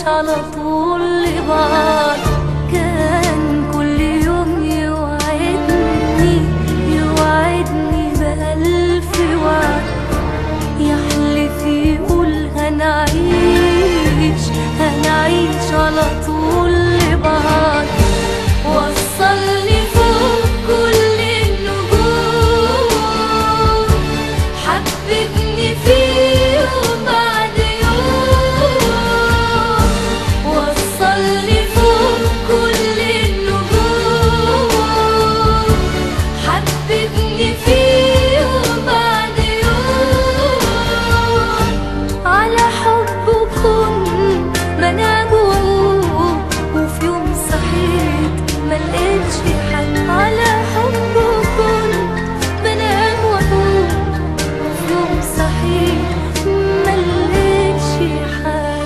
على طول لبعض. كان كل يوم يوعدني بألف وعد، يحلف يقول هنعيش على طول لبعض. وصلني فوق كل النجوم، حببني فيه بعد يوم. وصلني فوق كل النجوم، حببني فيه بعد يوم. على حبه كنت بنام وأقوم، وفي يوم صحيت ملقتش حد. على حبه كنت بنام وأقوم، وفي يوم صحيت ملقتش حد.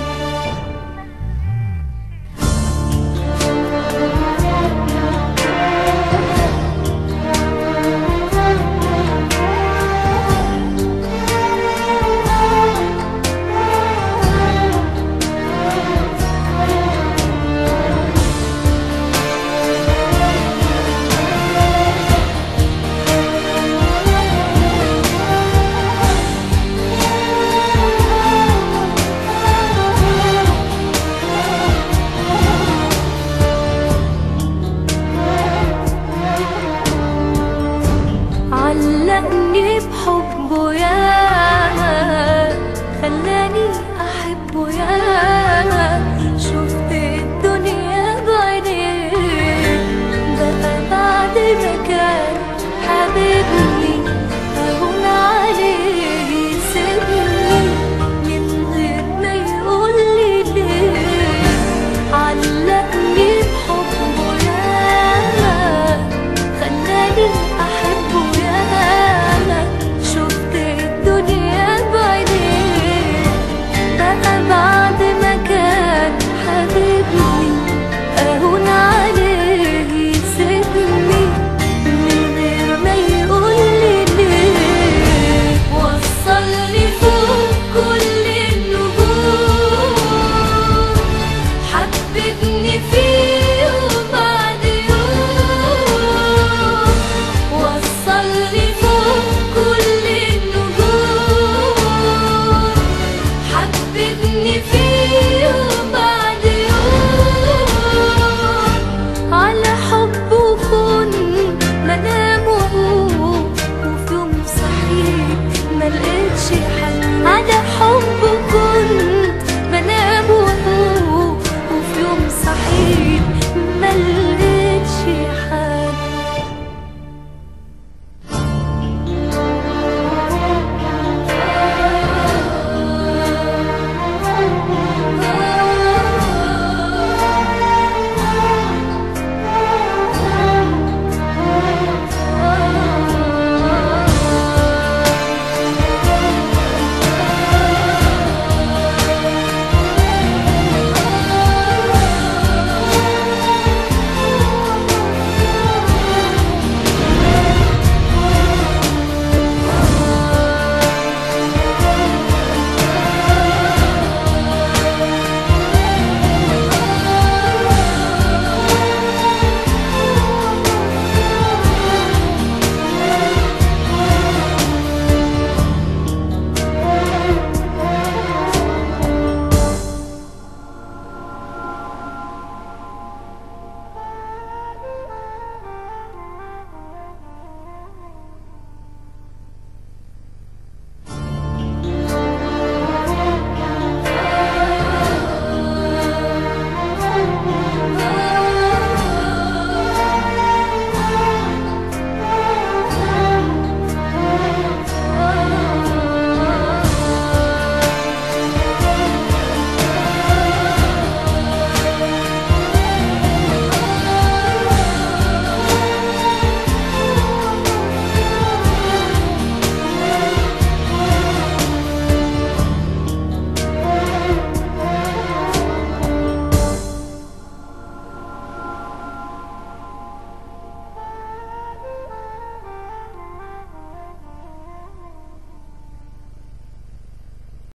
علقني بحبه ياما، خلاني أحبه ياما. شفت الدنيا بعينيه، بقى بعد ما كان حبيبني أهون عليه يسيبني من غير ما يقولي ليه. علقني بحبه ياما، خلاني أحبه ياما. شفت الدنيا بعينيه، بقى بعد ما كان حبيبني أهون عليه يسيبني من غير ما يقولي ليه. وصلني فوق كل النجوم، حببني فيه بعد يوم. وصلني فوق كل النجوم، حببني فيه بعد يوم. على حبه كنت بنام وأقوم، وفي يوم صحيت ملقتش حد. على حبه